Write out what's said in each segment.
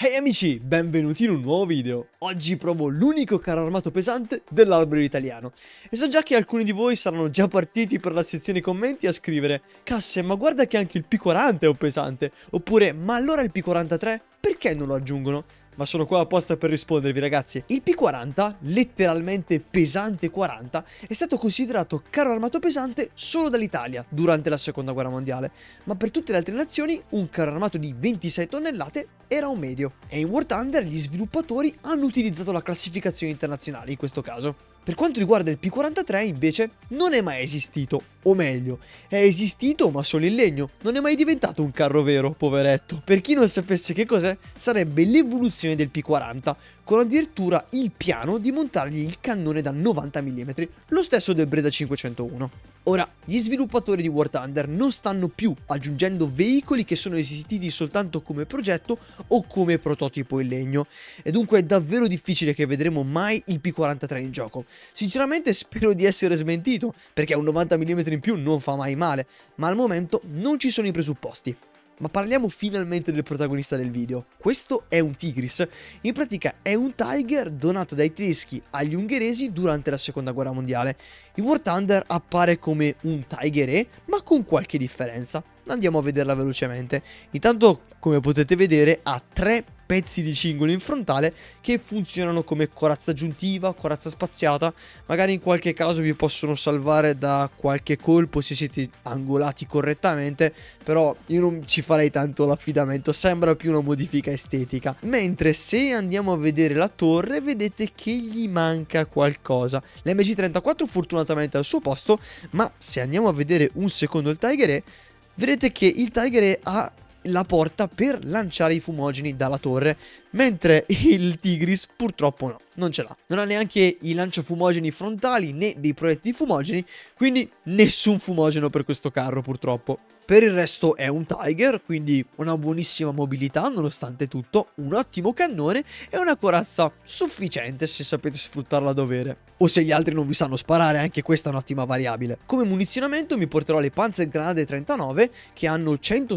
Hey amici, benvenuti in un nuovo video. Oggi provo l'unico carro armato pesante dell'albero italiano. E so già che alcuni di voi saranno già partiti per la sezione commenti a scrivere: Casse, ma guarda che anche il P40 è un pesante. Oppure, ma allora il P43? Perché non lo aggiungono? Ma sono qua apposta per rispondervi, ragazzi. Il P40, letteralmente pesante 40, è stato considerato carro armato pesante solo dall'Italia durante la seconda guerra mondiale, ma per tutte le altre nazioni un carro armato di 26 tonnellate era un medio. E in War Thunder gli sviluppatori hanno utilizzato la classificazione internazionale in questo caso. Per quanto riguarda il P43 invece non è mai esistito, o meglio, è esistito ma solo in legno, non è mai diventato un carro vero, poveretto. Per chi non sapesse che cos'è, sarebbe l'evoluzione del P40, con addirittura il piano di montargli il cannone da 90 mm, lo stesso del Breda 501. Ora, gli sviluppatori di War Thunder non stanno più aggiungendo veicoli che sono esistiti soltanto come progetto o come prototipo in legno, e dunque è davvero difficile che vedremo mai il P43 in gioco. Sinceramente spero di essere smentito, perché un 90 mm in più non fa mai male, ma al momento non ci sono i presupposti. Ma parliamo finalmente del protagonista del video. Questo è un Tigris. In pratica è un Tiger donato dai tedeschi agli ungheresi durante la seconda guerra mondiale. In War Thunder appare come un Tiger E, ma con qualche differenza. Andiamo a vederla velocemente. Intanto, come potete vedere, ha 3 pezzi di cingolo in frontale che funzionano come corazza aggiuntiva, corazza spaziata. Magari in qualche caso vi possono salvare da qualche colpo se siete angolati correttamente, però io non ci farei tanto l'affidamento, sembra più una modifica estetica. Mentre se andiamo a vedere la torre, vedete che gli manca qualcosa. L'MG34 fortunatamente è al suo posto, ma se andiamo a vedere un secondo il Tiger E, vedete che il Tiger E ha la porta per lanciare i fumogeni dalla torre, mentre il Tigris purtroppo no, non ce l'ha. Non ha neanche i lanciafumogeni frontali né dei proiettili fumogeni, quindi nessun fumogeno per questo carro purtroppo. Per il resto è un Tiger, quindi una buonissima mobilità nonostante tutto, un ottimo cannone e una corazza sufficiente se sapete sfruttarla a dovere. O se gli altri non vi sanno sparare, anche questa è un'ottima variabile. Come munizionamento mi porterò le Panzergranate 39 che hanno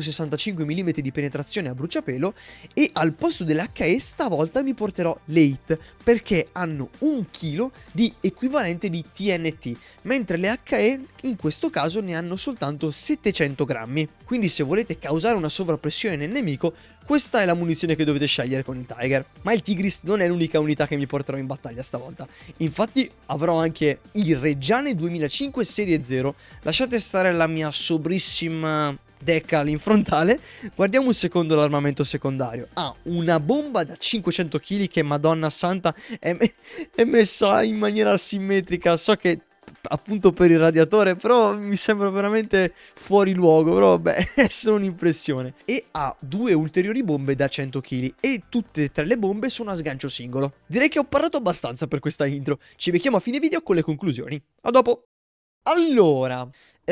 165 mm di penetrazione a bruciapelo, e al posto delle HE stavolta mi porterò le HIT perché hanno 1 kg di equivalente di TNT, mentre le HE in questo caso ne hanno soltanto 700 grammi. Quindi se volete causare una sovrappressione nel nemico, questa è la munizione che dovete scegliere con il Tiger. Ma il Tigris non è l'unica unità che mi porterò in battaglia stavolta. Infatti avrò anche il Reggiane 2005 serie 0. Lasciate stare la mia sobrissima decal in frontale. Guardiamo un secondo l'armamento secondario. Ha una bomba da 500 kg che, madonna santa, è messa in maniera asimmetrica. So che appunto per il radiatore, però mi sembra veramente fuori luogo, però vabbè, è solo un'impressione. E ha 2 ulteriori bombe da 100 kg e tutte e 3 le bombe sono a sgancio singolo. Direi che ho parlato abbastanza per questa intro. Ci becchiamo a fine video con le conclusioni. A dopo! Allora,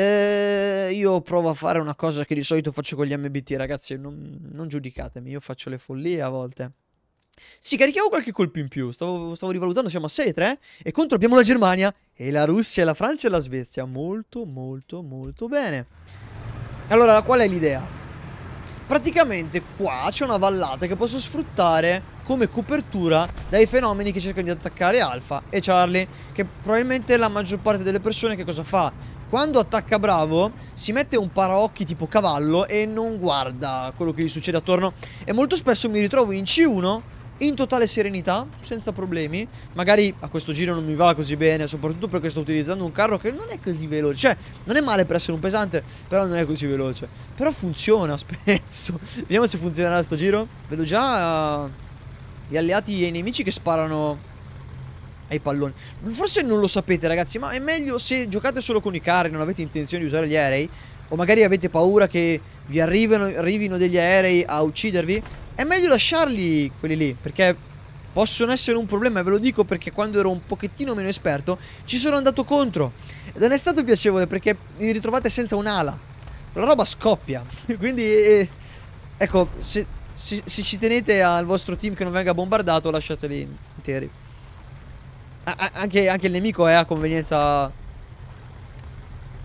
io provo a fare una cosa che di solito faccio con gli MBT, ragazzi, non giudicatemi, io faccio le follie a volte. Sì, carichiamo qualche colpo in più. Stavo rivalutando, siamo a 6-3 e contro abbiamo la Germania e la Russia e la Francia e la Svezia. Molto bene. Allora, qual è l'idea? Praticamente qua c'è una vallata che posso sfruttare come copertura dai fenomeni che cercano di attaccare Alpha e Charlie, che probabilmente la maggior parte delle persone che cosa fa? Quando attacca Bravo si mette un paraocchi tipo cavallo e non guarda quello che gli succede attorno, e molto spesso mi ritrovo in C1 in totale serenità, senza problemi. Magari a questo giro non mi va così bene, soprattutto perché sto utilizzando un carro che non è così veloce. Cioè, non è male per essere un pesante, però non è così veloce. Però funziona spesso. Vediamo se funzionerà sto giro. Vedo già gli alleati e i nemici che sparano ai palloni. Forse non lo sapete, ragazzi, ma è meglio se giocate solo con i carri, non avete intenzione di usare gli aerei, o magari avete paura che vi arrivino degli aerei a uccidervi, è meglio lasciarli quelli lì, perché possono essere un problema. E ve lo dico perché quando ero un pochettino meno esperto ci sono andato contro e non è stato piacevole, perché vi ritrovate senza un'ala, la roba scoppia. Quindi ecco, se ci tenete al vostro team che non venga bombardato, lasciateli interi. Anche il nemico è a convenienza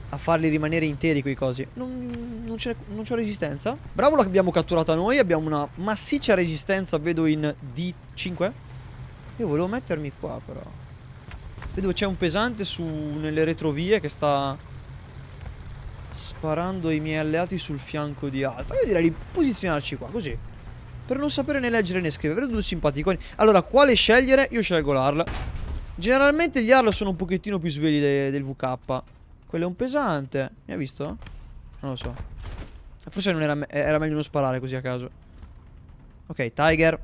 a farli rimanere interi quei cosi. Non c'ho resistenza. Bravo, l'abbiamo catturata noi. Abbiamo una massiccia resistenza, vedo in D5. Io volevo mettermi qua però. Vedo che c'è un pesante nelle retrovie che sta sparando ai miei alleati sul fianco di Alfa. Io direi di posizionarci qua, così, per non sapere né leggere né scrivere. Vedo due simpaticoni. Allora, quale scegliere? Io scelgo l'Arl. Generalmente gli Arl sono un pochettino più svegli del VK. Quello è un pesante. Mi ha visto? Non lo so. Forse non era meglio non sparare così a caso. Ok, Tiger.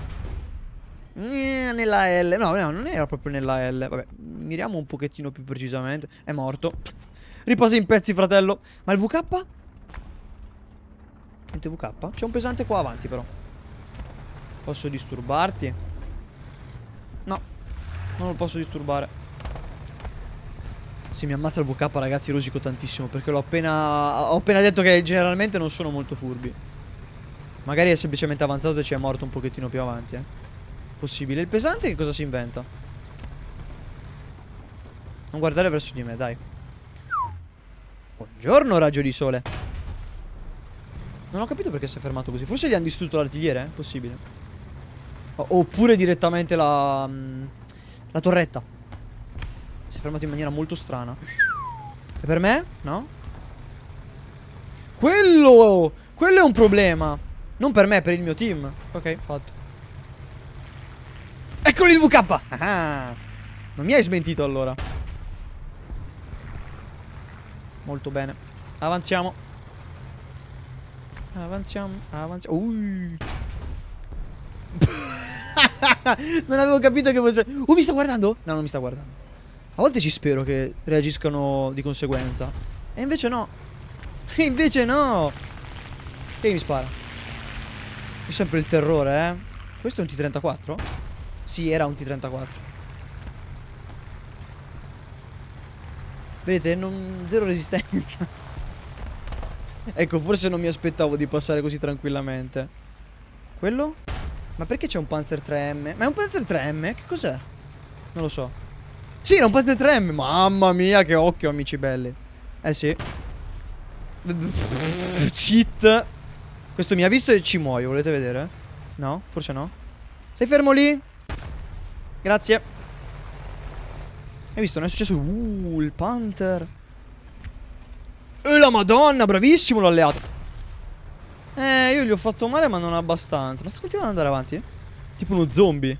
Nella L. No, non era proprio nella L. Vabbè, miriamo un pochettino più precisamente. È morto. Riposa in pezzi, fratello. Ma il VK? Niente VK? C'è un pesante qua avanti però. Posso disturbarti? No, non lo posso disturbare. Se mi ammazza il VK, ragazzi, rosico tantissimo, perché ho appena detto che generalmente non sono molto furbi. Magari è semplicemente avanzato e ci è morto un pochettino più avanti, Possibile. Il pesante che cosa si inventa? Non guardare verso di me, dai. Buongiorno, raggio di sole. Non ho capito perché si è fermato così. Forse gli hanno distrutto l'artigliere? Possibile. Oppure direttamente la torretta. Si è fermato in maniera molto strana. E per me? No? Quello è un problema. Non per me, per il mio team. Ok, fatto. Eccolo il VK. Ah, non mi hai smentito allora. Molto bene. Avanziamo. Avanziamo. Non avevo capito che fosse. Mi sta guardando? No, non mi sta guardando. A volte ci spero che reagiscano di conseguenza. E invece no. E invece no. Che mi spara? È sempre il terrore, Questo è un T-34? Sì, era un T-34. Vedete, zero resistenza. Ecco, forse non mi aspettavo di passare così tranquillamente. Quello? Ma perché c'è un Panzer 3M? Ma è un Panzer 3M? Che cos'è? Non lo so. Sì, era un Panzer 3M. Mamma mia, che occhio, amici belli. Sì. Cheat. Questo mi ha visto e ci muoio, volete vedere? No? Forse no? Sei fermo lì? Grazie. Hai visto? Non è successo. Il Panther. E la madonna, bravissimo l'alleato. Io gli ho fatto male ma non abbastanza. Ma sta continuando ad andare avanti? Tipo uno zombie.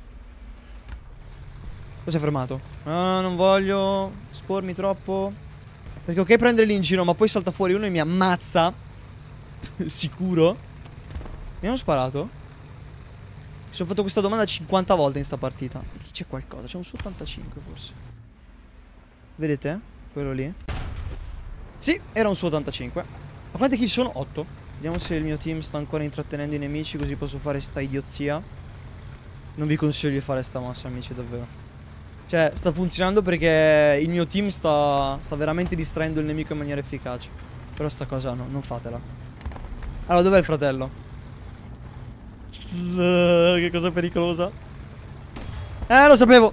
Cosa è fermato? Non voglio espormi troppo. Perché ok prenderli in giro, ma poi salta fuori uno e mi ammazza. Sicuro? Mi hanno sparato? Mi sono fatto questa domanda 50 volte in sta partita. Qui c'è qualcosa, c'è un su 85 forse. Vedete? Quello lì. Sì, era un su 85. Ma quante kill sono? 8. Vediamo se il mio team sta ancora intrattenendo i nemici, così posso fare sta idiozia. Non vi consiglio di fare sta mossa, amici, davvero. Cioè, sta funzionando perché il mio team sta veramente distraendo il nemico in maniera efficace. Però sta cosa no, non fatela. Allora, dov'è il fratello? Che cosa pericolosa. Lo sapevo.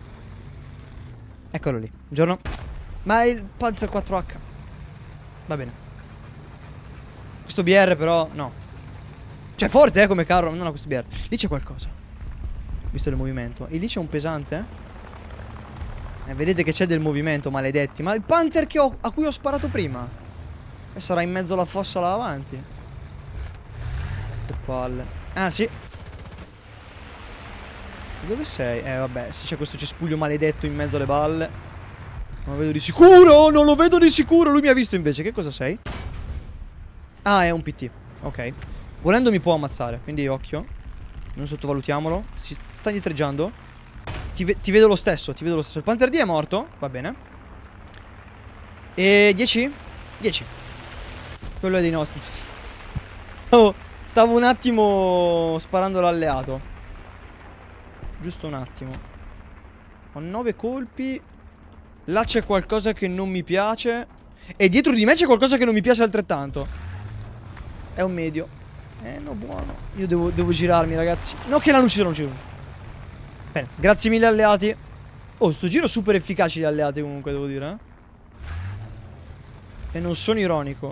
Eccolo lì. Buongiorno. Ma il Panzer 4H. Va bene. Questo BR però, no. Cioè, forte, come carro. Non ho questo BR. Lì c'è qualcosa. Visto il movimento. E lì c'è un pesante, vedete che c'è del movimento, maledetti. Ma il Panther a cui ho sparato prima sarà in mezzo alla fossa là avanti. Che palle. Ah, sì. Dove sei? Vabbè, se c'è questo cespuglio maledetto in mezzo alle balle. Non lo vedo di sicuro. Non lo vedo di sicuro. Lui mi ha visto invece. Che cosa sei? Ah, è un PT. Ok. Volendo mi può ammazzare, quindi occhio. Non sottovalutiamolo. Si sta indietreggiando. Ti vedo lo stesso, ti vedo lo stesso. Il Panther D è morto, va bene. E 10? 10. Quello è dei nostri. Stavo un attimo sparando l'alleato. Giusto un attimo. Ho 9 colpi. Là c'è qualcosa che non mi piace. E dietro di me c'è qualcosa che non mi piace altrettanto. È un medio. No, buono. Io devo girarmi, ragazzi. No, che l'hanno ucciso, l'hanno ucciso. Bene, grazie mille alleati. Oh, sto giro super efficace gli alleati comunque, devo dire, E non sono ironico.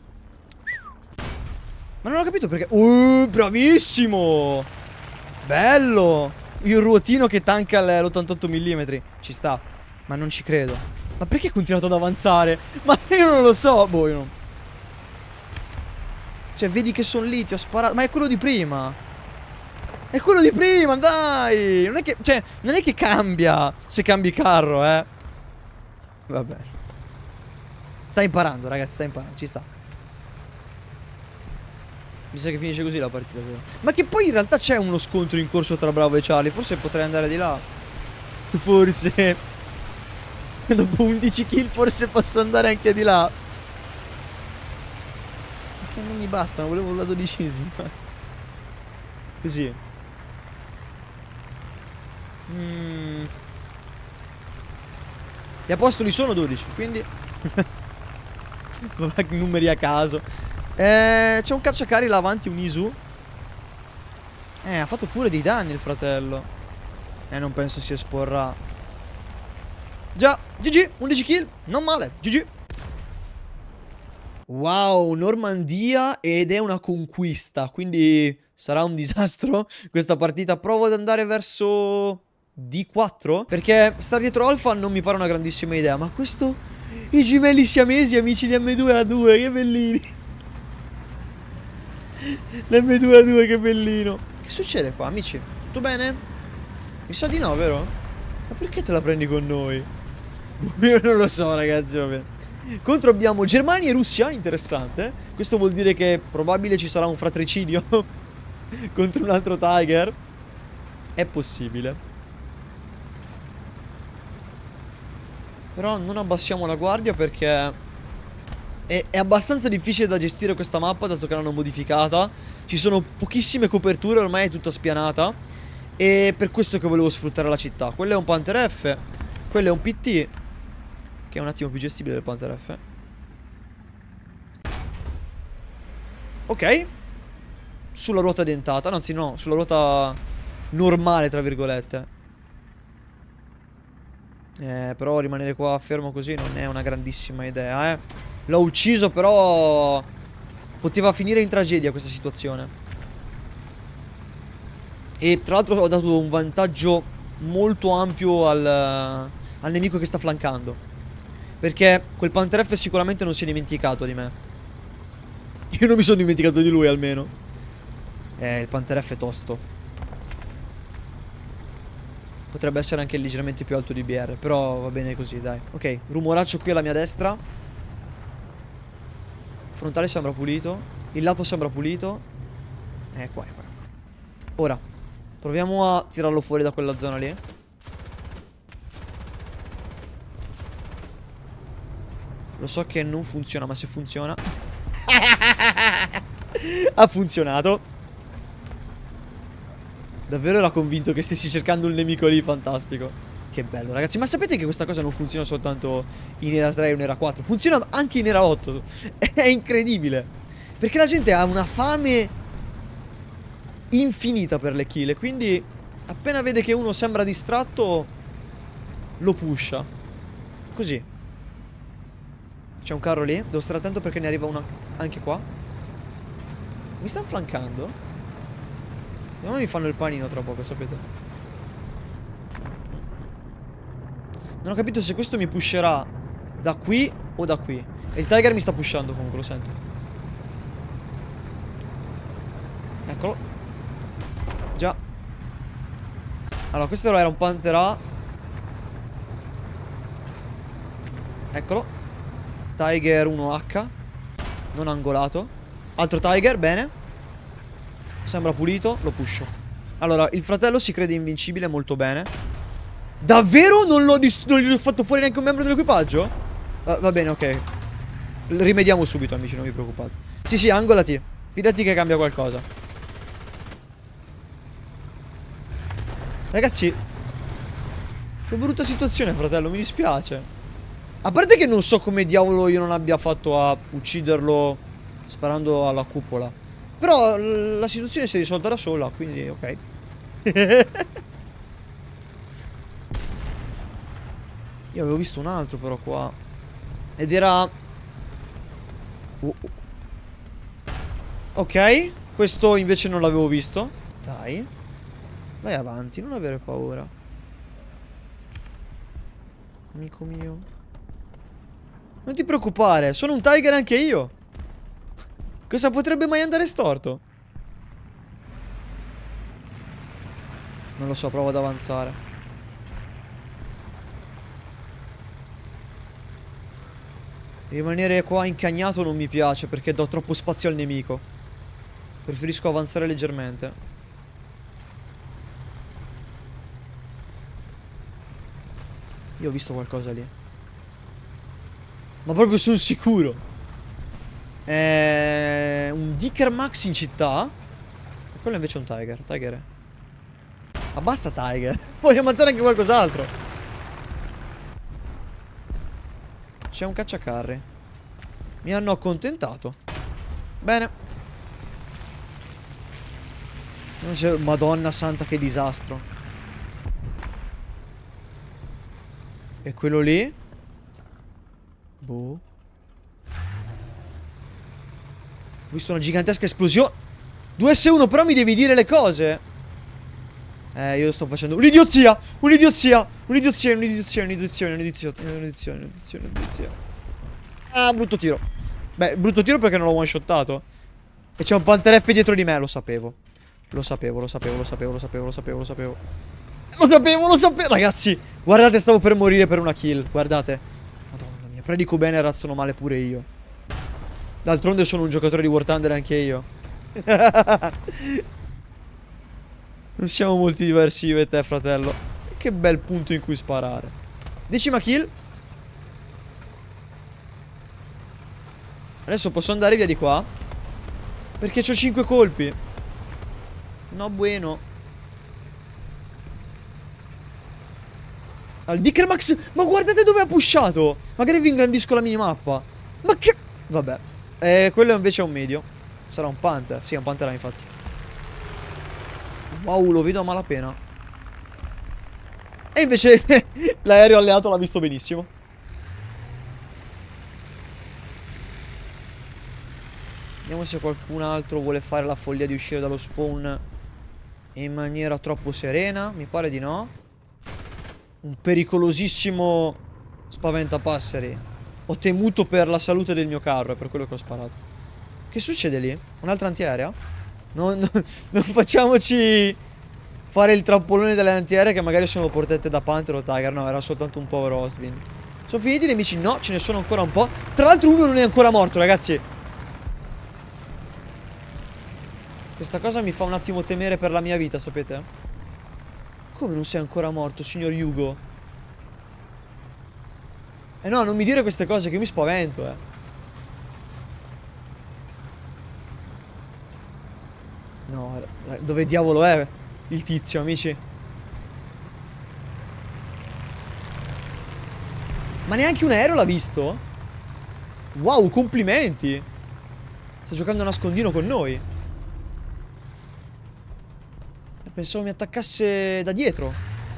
Ma non ho capito perché. Bravissimo! Bello! Il ruotino che tanca l'88 mm. Ci sta. Ma non ci credo. Ma perché è continuato ad avanzare? Ma io non lo so. Boh, io non... Cioè, vedi che sono lì, ti ho sparato. Ma è quello di prima. È quello di prima, dai. Non è che... Cioè, non è che cambia se cambi carro, eh. Vabbè. Sta imparando, ragazzi, sta imparando. Ci sta. Mi sa che finisce così la partita. Ma che poi in realtà c'è uno scontro in corso tra Bravo e Charlie. Forse potrei andare di là. Forse. Dopo 11 kill forse posso andare anche di là. Perché non mi bastano, volevo la 12ª. Così. Gli apostoli sono 12, quindi... numeri a caso. C'è un cacciacari là avanti, un Isu. Ha fatto pure dei danni il fratello. Non penso si esporrà. Già, GG, 11 kill, non male, GG. Wow, Normandia ed è una conquista, quindi sarà un disastro questa partita. Provo ad andare verso D4, perché stare dietro Alfa non mi pare una grandissima idea. Ma questo... I gemelli siamesi, amici di M2A2, che bellini. L'M2A2, che bellino. Che succede qua, amici? Tutto bene? Mi sa di no, vero? Ma perché te la prendi con noi? Io non lo so, ragazzi, va bene. Contro abbiamo Germania e Russia, interessante. Questo vuol dire che probabile ci sarà un fratricidio contro un altro Tiger. È possibile. Però non abbassiamo la guardia perché è abbastanza difficile da gestire questa mappa, dato che l'hanno modificata. Ci sono pochissime coperture, ormai è tutta spianata. E per questo che volevo sfruttare la città. Quello è un Panther F, quello è un PT, che è un attimo più gestibile del Panther F. Ok. Sulla ruota dentata, anzi no, sulla ruota normale, tra virgolette. Però rimanere qua fermo così non è una grandissima idea, eh. L'ho ucciso, però poteva finire in tragedia questa situazione. E tra l'altro ho dato un vantaggio molto ampio al nemico che sta flancando, perché quel Panther F sicuramente non si è dimenticato di me. Io non mi sono dimenticato di lui almeno. Il Panther F è tosto. Potrebbe essere anche leggermente più alto di BR, però va bene così, dai. Ok, rumoraccio qui alla mia destra. Frontale sembra pulito. Il lato sembra pulito. Qua, qua. Ora, proviamo a tirarlo fuori da quella zona lì. Lo so che non funziona, ma se funziona... Ha funzionato. Davvero era convinto che stessi cercando un nemico lì, fantastico. Che bello, ragazzi. Ma sapete che questa cosa non funziona soltanto in Era 3 o in Era 4? Funziona anche in Era 8. È incredibile. Perché la gente ha una fame infinita per le kill. E quindi appena vede che uno sembra distratto, lo pusha. Così. C'è un carro lì. Devo stare attento perché ne arriva una anche qua. Mi stanno flancando? No, mi fanno il panino tra poco, sapete. Non ho capito se questo mi pusherà da qui o da qui. E il Tiger mi sta pushando comunque, lo sento. Eccolo. Già. Allora, questo era un Panther A. Eccolo. Tiger 1H. Non angolato. Altro Tiger, bene. Sembra pulito, lo pusho. Allora, il fratello si crede invincibile, molto bene. Davvero? Non gli ho fatto fuori neanche un membro dell'equipaggio? Va bene, ok. Rimediamo subito, amici, non vi preoccupate. Sì, sì, angolati. Fidati che cambia qualcosa. Ragazzi, che brutta situazione, fratello, mi dispiace. A parte che non so come diavolo io non abbia fatto a ucciderlo sparando alla cupola. Però la situazione si è risolta da sola, quindi ok. Io avevo visto un altro però qua. Ed era Ok, questo invece non l'avevo visto. Dai. Vai avanti, non avere paura. Amico mio. Non ti preoccupare, sono un tiger anche io. Cosa potrebbe mai andare storto? Non lo so, provo ad avanzare. Rimanere qua incagnato non mi piace perché do troppo spazio al nemico. Preferisco avanzare leggermente. Io ho visto qualcosa lì. Ma proprio sono sicuro. Un Dicker Max in città. E quello invece è un Tiger. Tiger. Ma basta Tiger. Voglio ammazzare anche qualcos'altro. C'è un cacciacarri. Mi hanno accontentato. Bene. Madonna santa, che disastro. E quello lì? Boh. Ho visto una gigantesca esplosione. 2S1, però mi devi dire le cose. Io sto facendo un'idiozia. Un'idiozia. Un'idiozia, un'idiozia, un'idiozia, un'idiozia, un'idiozia, un'idiozia, un'idiozia. Ah, brutto tiro. Beh, brutto tiro perché non l'ho one shottato. E c'è un Panther F dietro di me, lo sapevo. Lo sapevo, lo sapevo, lo sapevo, lo sapevo, lo sapevo, lo sapevo. Lo sapevo, lo sapevo. Ragazzi, guardate, stavo per morire per una kill. Guardate. Madonna mia, predico bene e razzono male pure io. D'altronde sono un giocatore di War Thunder anche io. Non siamo molti diversi io e te, fratello. Che bel punto in cui sparare. 10ª kill. Adesso posso andare via di qua perché c'ho 5 colpi. No bueno. Al Dicker Max. Ma guardate dove ha pushato. Magari vi ingrandisco la minimappa. Ma che... Vabbè. Quello invece è un medio. Sarà un Panther. Sì, è un Panther infatti. Wow, lo vedo a malapena. E invece l'aereo alleato l'ha visto benissimo. Vediamo se qualcun altro vuole fare la follia di uscire dallo spawn in maniera troppo serena. Mi pare di no. Un pericolosissimo spaventapasseri. Ho temuto per la salute del mio carro, è per quello che ho sparato. Che succede lì? Un'altra antiaerea? Non facciamoci fare il trappolone delle antiaeree che magari sono protette da Panther o Tiger. No, era soltanto un povero Ostwind. Sono finiti i nemici? No, ce ne sono ancora un po'. Tra l'altro uno non è ancora morto, ragazzi. Questa cosa mi fa un attimo temere per la mia vita, sapete? Come non sei ancora morto, signor Hugo? No, non mi dire queste cose che mi spavento, No, dove diavolo è il tizio, amici? Ma neanche un aereo l'ha visto? Wow, complimenti! Sta giocando a nascondino con noi. Pensavo mi attaccasse da dietro.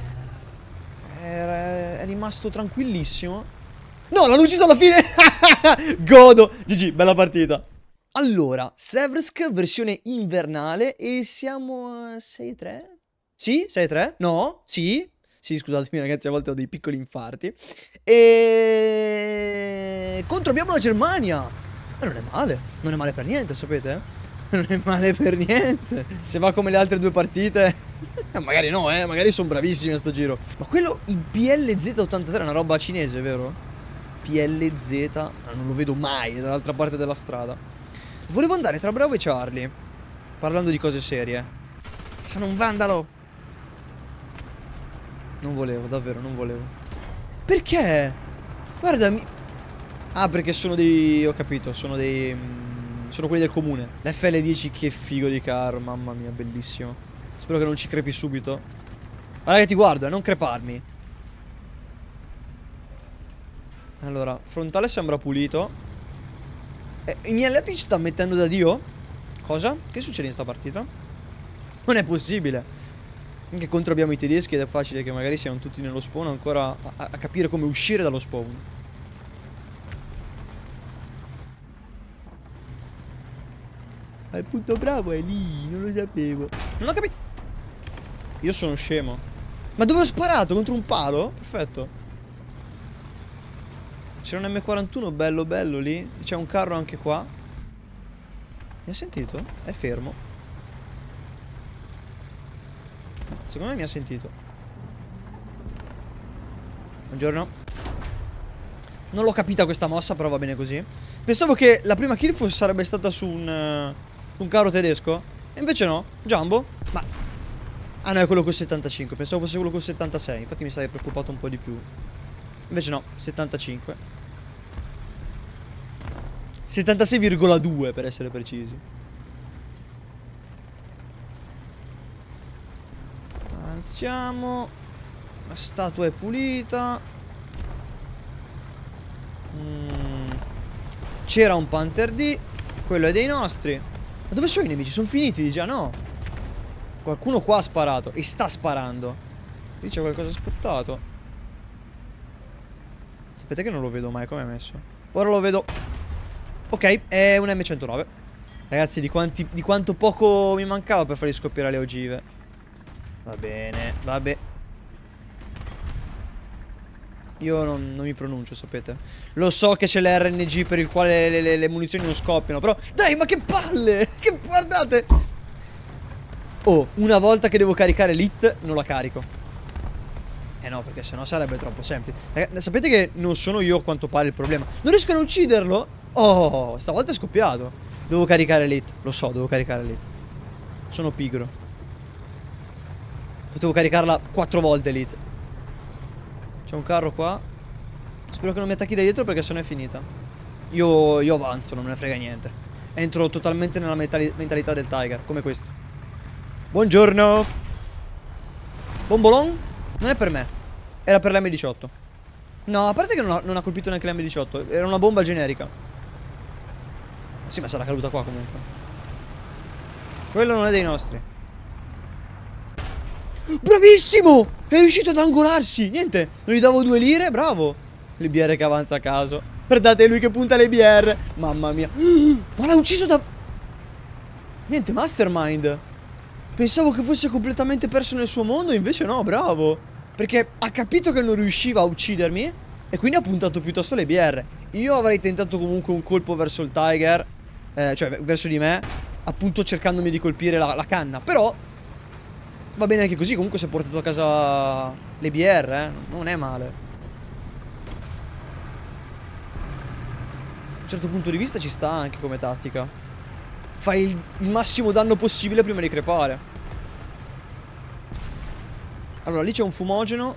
È rimasto tranquillissimo. No, l'hanno ucciso alla fine. Godo. GG, bella partita. Allora, Seversk versione invernale. E siamo a 6-3? Sì? 6-3? No? Sì? Sì, scusatemi ragazzi, a volte ho dei piccoli infarti. E... contro abbiamo la Germania. Ma non è male. Non è male per niente, sapete? Non è male per niente. Se va come le altre due partite magari no, magari sono bravissimi a sto giro. Ma quello, il PLZ83 è una roba cinese, vero? PLZ, non lo vedo mai dall'altra parte della strada. Volevo andare tra Bravo e Charlie, parlando di cose serie. Sono un vandalo. Non volevo, davvero, non volevo. Perché? Guardami. Ah, perché sono dei... ho capito, sono dei... sono quelli del comune. L'FL10 che figo di carro, mamma mia, bellissimo. Spero che non ci crepi subito. Guarda che ti guardo, non creparmi. Allora, frontale sembra pulito. I miei alleati ci stanno mettendo da Dio? Cosa? Che succede in sta partita? Non è possibile. Anche contro abbiamo i tedeschi ed è facile che magari siano tutti nello spawn ancora a capire come uscire dallo spawn. il punto bravo è lì, non lo sapevo. Non ho capito. Io sono scemo. Ma dove ho sparato? Contro un palo? Perfetto. C'era un M41 bello bello lì. C'è un carro anche qua. Mi ha sentito? È fermo. Secondo me mi ha sentito. Buongiorno. Non l'ho capita questa mossa, però va bene così. Pensavo che la prima kill sarebbe stata su un carro tedesco. E invece no. Jumbo. Ma... ah no, è quello col 75. Pensavo fosse quello col 76. Infatti mi sarei preoccupato un po' di più. Invece no, 75. 76,2 per essere precisi. Avanziamo. La statua è pulita. C'era un Panther D. Quello è dei nostri. Ma dove sono i nemici? Sono finiti di già, no? Qualcuno qua ha sparato. E sta sparando. Lì c'è qualcosa sputtato. Sapete che non lo vedo mai. Come è messo? Ora lo vedo. Ok, è un M109. Ragazzi, di quanto poco mi mancava per fargli scoppiare le ogive. Va bene, vabbè. Io non mi pronuncio, sapete. Lo so che c'è l'RNG per il quale le munizioni non scoppiano. Però, dai, ma che palle! Che guardate! Oh, una volta che devo caricare l'hit, non la carico. No, perché sennò sarebbe troppo semplice. Sapete che non sono io a quanto pare il problema. Non riescono a ucciderlo? Oh, stavolta è scoppiato. Devo caricare l'hit. Lo so, devo caricare l'hit. Sono pigro. Potevo caricarla 4 volte l'hit. C'è un carro qua. Spero che non mi attacchi da dietro perché sennò è finita. Io avanzo, non me ne frega niente. Entro totalmente nella mentalità del Tiger, come questo. Buongiorno. Bombolon? Non è per me. Era per l'M18. No, a parte che non ha colpito neanche l'M18. Era una bomba generica. Sì, ma sarà caduta qua comunque. Quello non è dei nostri. Bravissimo! È riuscito ad angolarsi. Niente, non gli davo 2 lire, bravo. L'IBR che avanza a caso. Guardate, è lui che punta l'IBR. Mamma mia. Ma l'ha ucciso da... niente, mastermind. Pensavo che fosse completamente perso nel suo mondo, invece no, bravo. Perché ha capito che non riusciva a uccidermi e quindi ha puntato piuttosto l'IBR. Io avrei tentato comunque un colpo verso il Tiger, cioè verso di me, appunto cercandomi di colpire la canna. Però va bene anche così, comunque si è portato a casa l'IBR, non è male. Da un certo punto di vista ci sta anche come tattica. Fai il massimo danno possibile prima di crepare. Allora, lì c'è un fumogeno.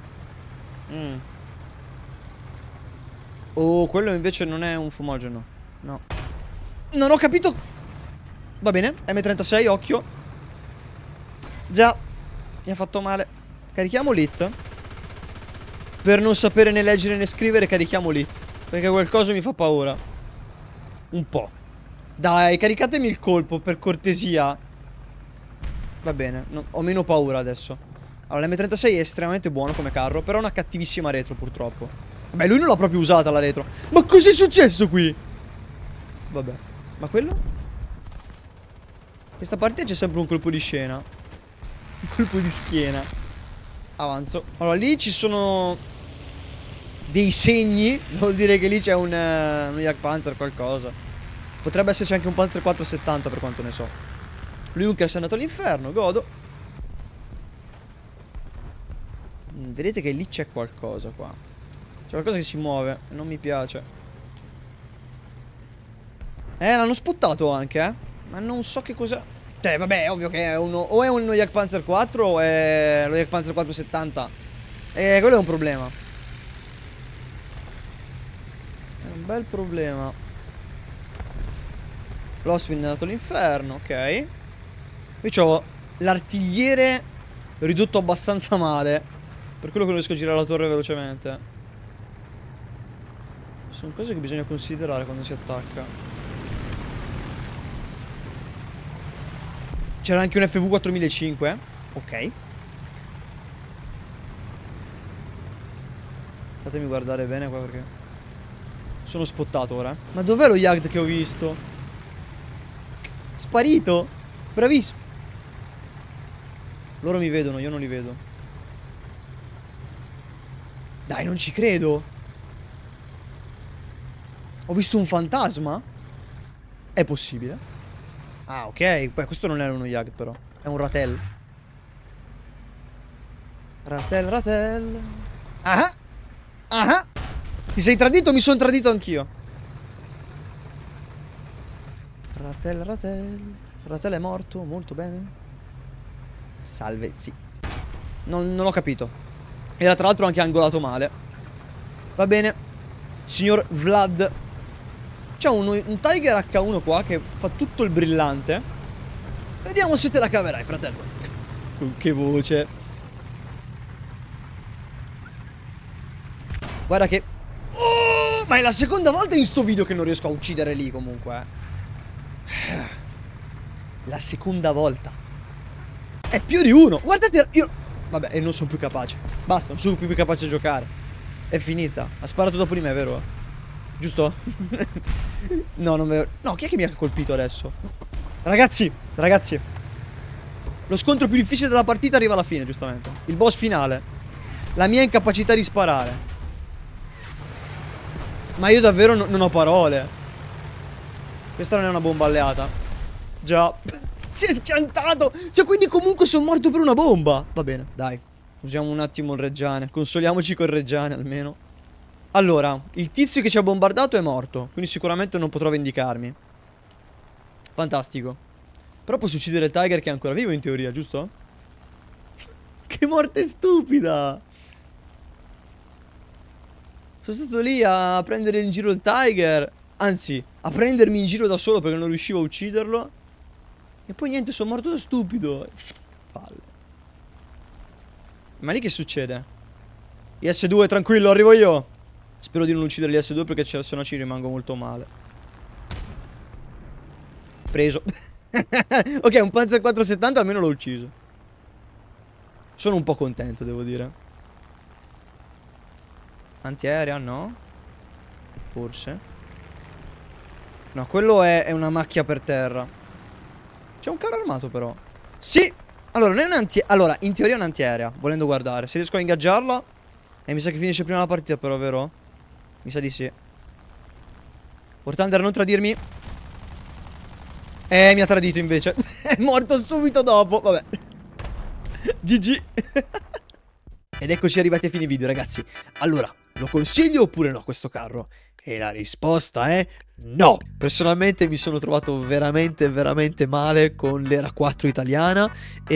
Oh, quello invece non è un fumogeno. No. Non ho capito. Va bene, M36, occhio. Già, mi ha fatto male. Carichiamo l'hit. Per non sapere né leggere né scrivere, carichiamo l'hit. Perché qualcosa mi fa paura. Un po'. Dai, caricatemi il colpo, per cortesia. Va bene, ho meno paura adesso. Allora, l'M36 è estremamente buono come carro, però ha una cattivissima retro, purtroppo. Vabbè, lui non l'ha proprio usata la retro. Ma cos'è successo qui? Vabbè, ma quello? Questa partita c'è sempre un colpo di scena. Un colpo di schiena. Avanzo. Allora, lì ci sono dei segni. Vuol dire che lì c'è un Jagdpanzer qualcosa. Potrebbe esserci anche un Panzer 470 per quanto ne so. Lunker si è andato all'inferno, godo. Vedete che lì c'è qualcosa qua. C'è qualcosa che si muove. Non mi piace. L'hanno spottato anche, ma non so che cosa. Vabbè, è ovvio che è uno. O è uno Jagdpanzer 4 o è lo Jagdpanzer 470. Quello è un problema. È un bel problema. L'Oswin è andato all'inferno, ok. Qui c'ho l'artigliere ridotto abbastanza male. Per quello che non riesco a girare la torre velocemente. Sono cose che bisogna considerare quando si attacca. C'era anche un FV 4005. Ok. Fatemi guardare bene qua perché sono spottato ora. Ma dov'è lo Jagd che ho visto? Sparito. Bravissimo. Loro mi vedono, io non li vedo. Dai, non ci credo. Ho visto un fantasma? È possibile? Ah, ok. Beh, questo non è uno Yagd, però. È un Ratel. Ratel. Ah! Ah! Ti sei tradito? Mi sono tradito anch'io. Ratel. Ratel è morto, molto bene. Salve, sì. Non l'ho capito. Era tra l'altro anche angolato male. Va bene. Signor Vlad. C'è un Tiger H1 qua che fa tutto il brillante. Vediamo se te la caverai, fratello. Con che voce. Guarda che... Oh, ma è la seconda volta in sto video che non riesco a uccidere lì comunque. La seconda volta. È più di uno. Guardate, io... Vabbè, e non sono più capace. Basta, non sono più capace a giocare. È finita. Ha sparato dopo di me, vero? Giusto? No, non vedo. No, chi è che mi ha colpito adesso? Ragazzi. Lo scontro più difficile della partita arriva alla fine, giustamente. Il boss finale. La mia incapacità di sparare. Ma io davvero non ho parole. Questa non è una bomba alleata. Già. Si è schiantato. Cioè, quindi comunque sono morto per una bomba. Va bene, dai. Usiamo un attimo il Reggiane. Consoliamoci col Reggiane almeno. Allora, il tizio che ci ha bombardato è morto. Quindi sicuramente non potrò vendicarmi. Fantastico. Però posso uccidere il Tiger che è ancora vivo in teoria, giusto? Che morte stupida. Sono stato lì a prendere in giro il Tiger. Anzi, a prendermi in giro da solo perché non riuscivo a ucciderlo. E poi niente, sono morto da stupido. Palle. Ma lì che succede? IS-2, tranquillo, arrivo io. Spero di non uccidere gli S2 perché se no ci rimango molto male. Preso. Ok, un Panzer 470 almeno l'ho ucciso. Sono un po' contento, devo dire. Antiaerea, no? Forse. No, quello è una macchia per terra. C'è un carro armato però. Sì! Allora, non è un antiaerea. Allora, in teoria è un'antiaerea, volendo guardare. Se riesco a ingaggiarla. E mi sa che finisce prima la partita però, vero? Mi sa di sì. Portander, non tradirmi. Mi ha tradito invece. È morto subito dopo. Vabbè. GG. Ed eccoci arrivati a fine video, ragazzi. Allora, lo consiglio oppure no questo carro? E la risposta è no. Personalmente mi sono trovato veramente male con l'Era 4 italiana.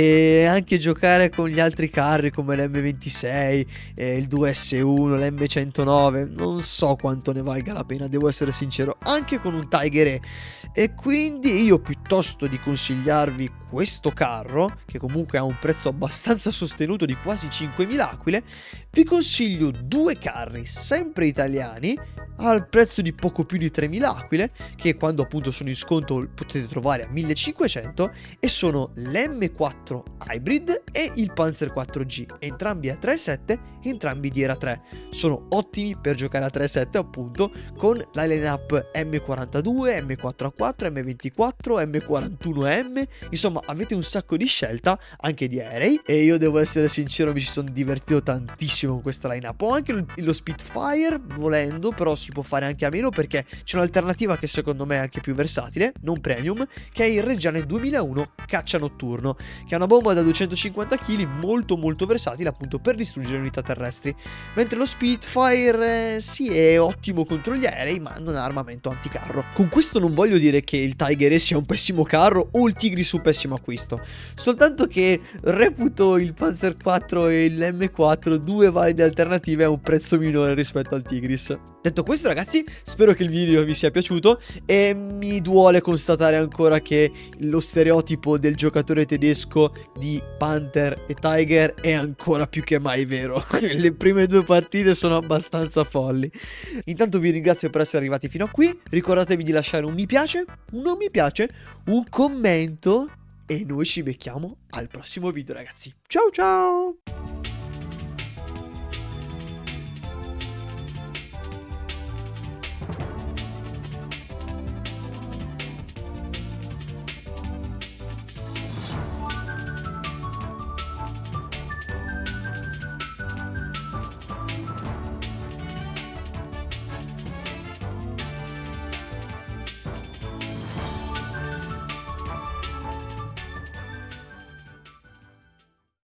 E anche giocare con gli altri carri come l'M26, il 2S1, l'M109 non so quanto ne valga la pena, devo essere sincero. Anche con un Tiger E. E quindi io, piuttosto di consigliarvi questo carro, che comunque ha un prezzo abbastanza sostenuto di quasi 5.000 aquile, vi consiglio due carri sempre italiani al prezzo di poco più di 3.000 aquile, che quando appunto sono in sconto potete trovare a 1.500, e sono l'M4 Hybrid e il Panzer 4G, entrambi a 3.7, entrambi di Era 3. Sono ottimi per giocare a 3.7 appunto, con la line-up M42, M4A4, M24, M41M, insomma avete un sacco di scelta anche di aerei, e io devo essere sincero, mi ci sono divertito tantissimo con questa line-up. Ho anche lo Spitfire volendo, però si può fare anche a meno perché c'è un'alternativa che secondo me è anche più versatile, non premium, che è il Reggiane 2001 caccia notturno, che è una bomba da 250 kg molto versatile appunto per distruggere unità terrestri, mentre lo Spitfire sì, è ottimo contro gli aerei ma non ha armamento anticarro. Con questo non voglio dire che il Tiger E sia un pessimo carro o il Tigris un pessimo acquisto, soltanto che reputo il Panzer 4 e l'M4 due valide alternative a un prezzo minore rispetto al Tigris. Detto questo, ragazzi, spero che il video vi sia piaciuto, e mi duole constatare ancora che lo stereotipo del giocatore tedesco di Panther e Tiger è ancora più che mai vero. Le prime due partite sono abbastanza folli. Intanto vi ringrazio per essere arrivati fino a qui, ricordatevi di lasciare un mi piace, un non mi piace, un commento, e noi ci becchiamo al prossimo video, ragazzi. Ciao ciao!